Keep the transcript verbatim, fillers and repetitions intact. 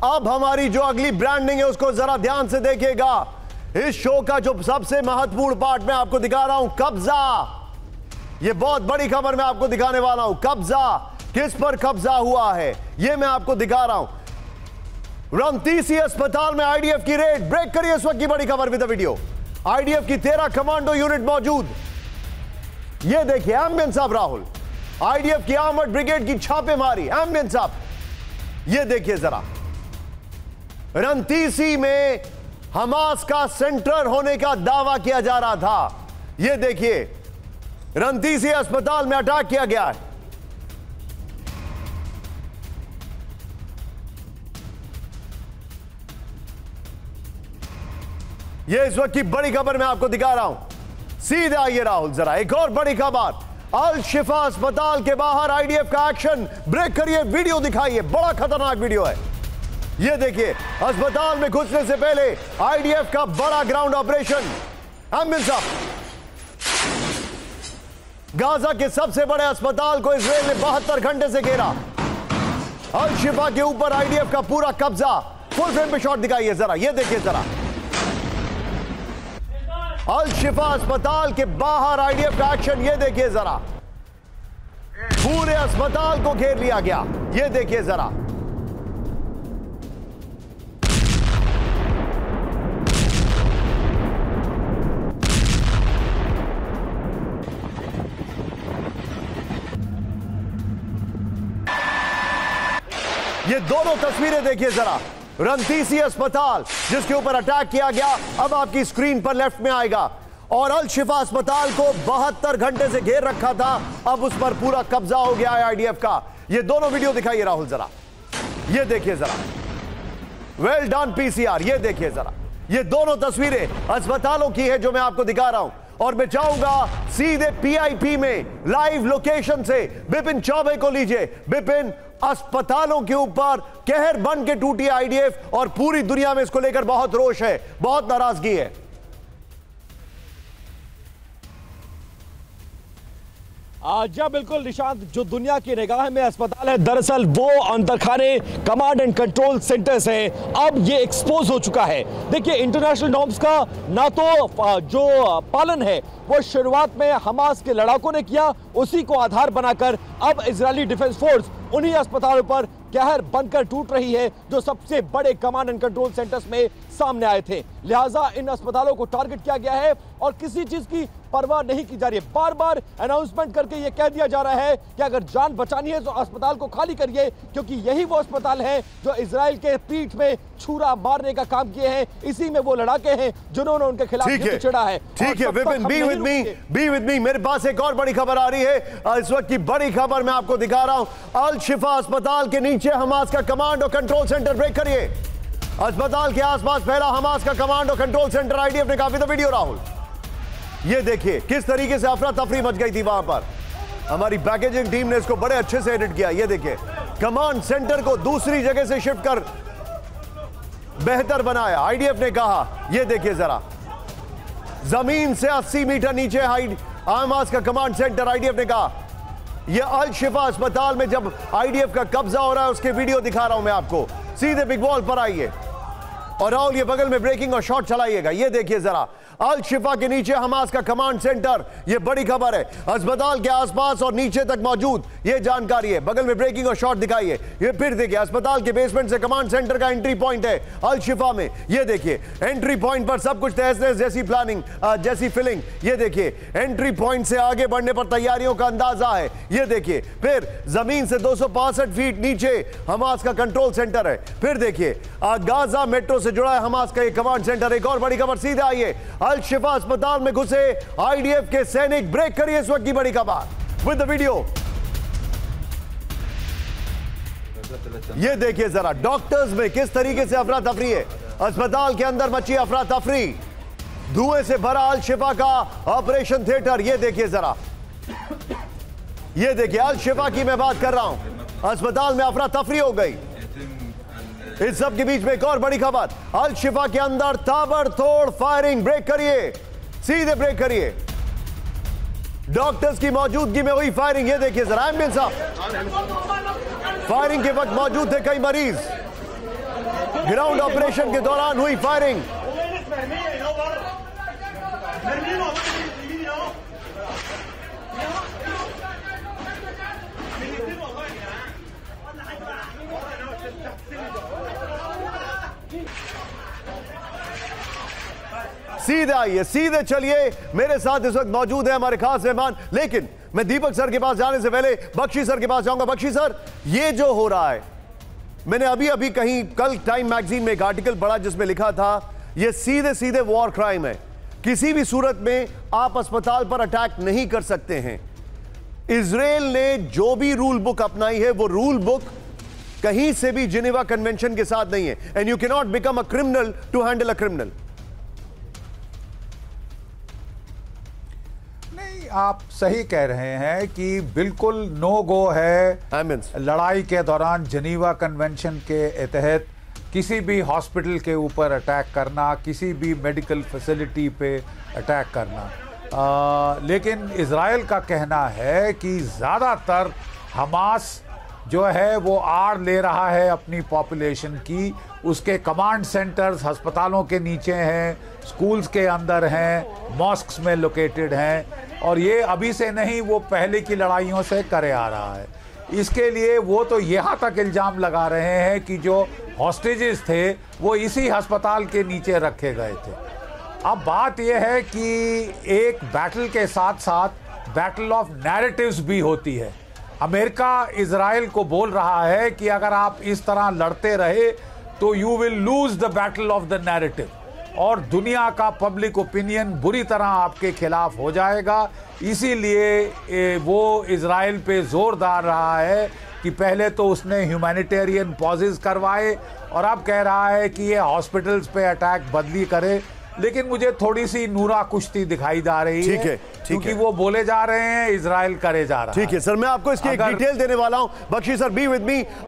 अब हमारी जो अगली ब्रांडिंग है उसको जरा ध्यान से देखिएगा। इस शो का जो सबसे महत्वपूर्ण पार्ट मैं आपको दिखा रहा हूं, कब्जा। यह बहुत बड़ी खबर मैं आपको दिखाने वाला हूं। कब्जा, किस पर कब्जा हुआ है यह मैं आपको दिखा रहा हूं। रंतीसी अस्पताल में आईडीएफ की रेड। ब्रेक करिए इस वक्त की बड़ी खबर विद द वीडियो। आईडीएफ की तेरह कमांडो यूनिट मौजूद। यह देखिए एम्बियंस साहब राहुल, आईडीएफ की आर्मर्ड ब्रिगेड की छापेमारी। एम्बियंस साहब यह देखिए जरा, रंतीसी में हमास का सेंटर होने का दावा किया जा रहा था। यह देखिए रंतीसी अस्पताल में अटैक किया गया है। यह इस वक्त की बड़ी खबर मैं आपको दिखा रहा हूं। सीधे आइए राहुल जरा, एक और बड़ी खबर। अल शिफा अस्पताल के बाहर आईडीएफ का एक्शन। ब्रेक करिए, वीडियो दिखाइए, बड़ा खतरनाक वीडियो है। यह देखिए अस्पताल में घुसने से पहले आईडीएफ का बड़ा ग्राउंड ऑपरेशन। एम्बियंस साहब, गाजा के सबसे बड़े अस्पताल को इजराइल ने बहत्तर घंटे से घेरा। अल शिफा के ऊपर आईडीएफ का पूरा कब्जा। फुल फ्रेम पे शॉट दिखाइए जरा, यह देखिए जरा, अल शिफा अस्पताल के बाहर आईडीएफ का एक्शन। यह देखिए जरा, पूरे अस्पताल को घेर लिया गया। यह देखिए जरा, ये दोनों तस्वीरें देखिए जरा। रंतीसी अस्पताल जिसके ऊपर अटैक किया गया अब आपकी स्क्रीन पर लेफ्ट में आएगा, और अल शिफा अस्पताल को बहत्तर घंटे से घेर रखा था, अब उस पर पूरा कब्जा हो गया है आईडीएफ का। ये दोनों वीडियो दिखाइए राहुल जरा, ये देखिए जरा, वेल डन पीसीआर। ये देखिए जरा, ये दोनों तस्वीरें अस्पतालों की है जो मैं आपको दिखा रहा हूं। और मैं चाहूंगा सीधे पीआईपी में लाइव लोकेशन से बिपिन चौबे को लीजिए। बिपिन, अस्पतालों के ऊपर कहर बन के टूटी आईडीएफ और पूरी दुनिया में इसको लेकर बहुत रोष है, बहुत नाराजगी है। जी बिल्कुल निशांत, जो दुनिया की निगाह में अस्पताल है दरअसल वो अंतरखाने कमांड एंड कंट्रोल सेंटर्स है। अब ये एक्सपोज हो चुका है। देखिए इंटरनेशनल नॉर्म्स का ना तो जो पालन है वो शुरुआत में हमास के लड़ाकों ने किया, उसी को आधार बनाकर अब इजरायली डिफेंस फोर्स उन्हीं अस्पतालों पर कहर बनकर टूट रही है जो सबसे बड़े कमांड एंड कंट्रोल सेंटर्स में सामने आए थे। लिहाजा इन अस्पतालों को टारगेट किया गया है और किसी चीज की परवाह नहीं की जा रही है। बार बार अनाउंसमेंट करके यह कह दिया जा रहा है कि अगर जान बचानी है तो अस्पताल को खाली करिए, क्योंकि यही वो अस्पताल है जो इजराइल के पीठ में छुरा मारने का काम किए हैं। इसी में वो लड़ाके हैं जिन्होंने उनके खिलाफ युद्ध छेड़ा है। ठीक है Vipin, be with me, be with me. मेरे पास एक और बड़ी खबर आ रही है। इस वक्त की बड़ी खबर मैं आपको दिखा रहा हूं। अल शिफा अस्पताल के नीचे हमास का कमांड और कंट्रोल सेंटर। ब्रेक करिए, अस्पताल के आसपास फैला हमास का कमांड और कंट्रोल सेंटर। आईडीएफ ने काफी तो वीडियो राहुल, ये देखिए किस तरीके से अफरा तफरी मच गई थी वहां पर। हमारी पैकेजिंग टीम ने इसको बड़े अच्छे से एडिट किया। ये देखिए कमांड सेंटर को दूसरी जगह से शिफ्ट कर बेहतर बनाया आईडीएफ ने कहा। ये देखिए जरा, जमीन से अस्सी मीटर नीचे हमास का कमांड सेंटर। आईडीएफ ने कहा यह अल शिफा अस्पताल में जब आईडीएफ का कब्जा हो रहा है उसके वीडियो दिखा रहा हूं मैं आपको। सीधे बिग वॉल पर आइए और राहुल ये बगल में ब्रेकिंग और शॉट चलाइएगा। ये देखिए जरा, अल शिफा के नीचे हमास का कमांड सेंटर। ये बड़ी खबर है, अस्पताल के आसपास और नीचे तक मौजूद ये जानकारी है। बगल में ब्रेकिंग और शॉट दिखाइए। ये फिर देखिए, अस्पताल के बेसमेंट से कमांड सेंटर का एंट्री पॉइंट है अल शिफा में। ये देखिए एंट्री पॉइंट पर सब कुछ तहस नहस जैसी प्लानिंग, जैसी फिलिंग। ये देखिए एंट्री पॉइंट से आगे बढ़ने पर तैयारियों का अंदाजा है। ये देखिए फिर जमीन से दो सौ पैंसठ फीट नीचे हमास का कंट्रोल सेंटर है। फिर देखिए गाजा मेट्रो से जुड़ा है हमास का ये कमांड सेंटर। एक और बड़ी खबर, सीधे आइए, अल शिफा अस्पताल में घुसे आईडीएफ के सैनिक। ब्रेक करिए इस वक्त की बड़ी खबर विद द वीडियो। ये देखिए जरा, डॉक्टर्स में किस तरीके से अफरा तफरी है। अस्पताल के अंदर मची अफरा तफरी, धुएं से भरा अल शिफा का ऑपरेशन थिएटर। ये देखिए जरा, ये देखिए अल शिफा की मैं बात कर रहा हूं। अस्पताल में अफरा तफरी हो गई। इस सब के बीच में एक और बड़ी खबर, अल शिफा के अंदर ताबड़तोड़ फायरिंग। ब्रेक करिए, सीधे ब्रेक करिए, डॉक्टर्स की मौजूदगी में हुई फायरिंग। ये देखिए जरा, एम्बियंस साहब, फायरिंग के वक्त मौजूद थे कई मरीज। ग्राउंड ऑपरेशन के दौरान हुई फायरिंग। सीधे आइए, सीधे चलिए। मेरे साथ इस वक्त मौजूद है हमारे खास मेहमान, लेकिन मैं दीपक सर के पास जाने से पहले बख्शी सर के पास जाऊंगा। बख्शी सर, ये जो हो रहा है, मैंने अभी अभी कहीं कल टाइम मैगजीन में एक आर्टिकल पढ़ा जिसमें लिखा था ये सीधे सीधे वॉर क्राइम है। किसी भी सूरत में आप अस्पताल पर अटैक नहीं कर सकते हैं। इजराइल ने जो भी रूल बुक अपनाई है वो रूल बुक कहीं से भी जिनेवा कन्वेंशन के साथ नहीं है। And you can not become a criminal to handle a criminal. आप सही कह रहे हैं कि बिल्कुल नो गो है लड़ाई के दौरान जेनीवा कन्वेंशन के तहत किसी भी हॉस्पिटल के ऊपर अटैक करना, किसी भी मेडिकल फैसिलिटी पे अटैक करना। आ, लेकिन इजराइल का कहना है कि ज़्यादातर हमास जो है वो आड़ ले रहा है अपनी पॉपुलेशन की। उसके कमांड सेंटर्स अस्पतालों के नीचे हैं, स्कूल्स के अंदर हैं, मॉस्क्स में लोकेटेड हैं, और ये अभी से नहीं, वो पहले की लड़ाइयों से करे आ रहा है। इसके लिए वो तो यहाँ तक इल्ज़ाम लगा रहे हैं कि जो हॉस्टेजेस थे वो इसी अस्पताल के नीचे रखे गए थे। अब बात यह है कि एक बैटल के साथ साथ बैटल ऑफ नैरेटिव्स भी होती है। अमेरिका इजराइल को बोल रहा है कि अगर आप इस तरह लड़ते रहे तो you will lose the battle of the narrative, और दुनिया का पब्लिक ओपिनियन बुरी तरह आपके खिलाफ हो जाएगा। इसीलिए वो इजराइल पे जोर डाल रहा है कि पहले तो उसने ह्यूमैनिटेरियन पॉजेज करवाए और अब कह रहा है कि ये हॉस्पिटल्स पे अटैक बदली करे। लेकिन मुझे थोड़ी सी नूरा कुश्ती दिखाई जा रही है, है क्योंकि वो बोले जा रहे हैं, इजराइल करे जा रहा है। ठीक है सर, मैं आपको इसकी एक डिटेल देने वाला हूं। Bakshi sir, be with me.